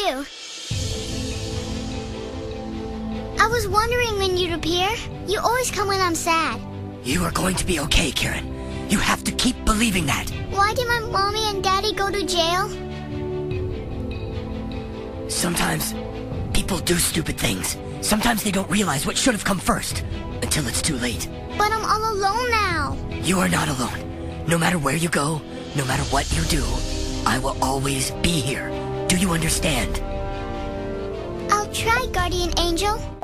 too. I was wondering when you'd appear. You always come when I'm sad. You are going to be okay, Karen. You have to keep believing that. Why did my mommy and daddy go to jail? Sometimes people do stupid things. Sometimes they don't realize what should have come first until it's too late. But I'm all alone now. You are not alone. No matter where you go, no matter what you do, I will always be here. Do you understand? I'll try, Guardian Angel.